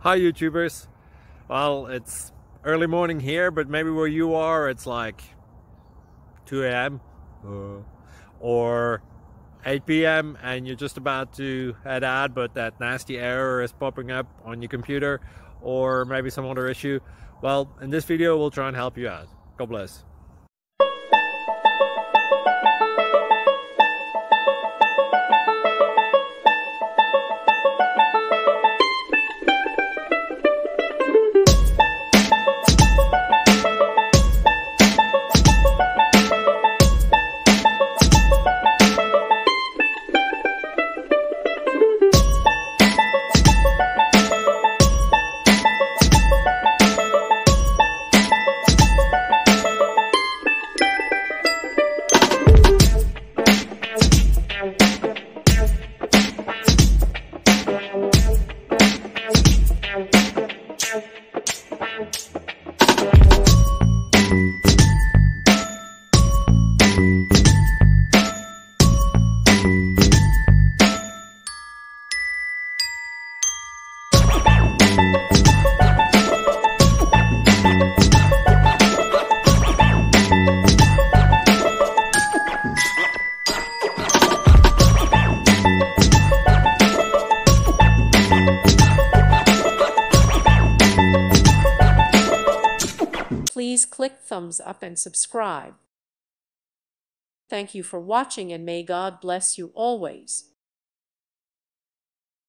Hi YouTubers. Well, it's early morning here, but maybe where you are it's like 2 a.m. or 8 p.m. and you're just about to head out, but that nasty error is popping up on your computer, or maybe some other issue. Well, in this video we'll try and help you out. God bless. Please click thumbs up and subscribe. Thank you for watching, and may God bless you always.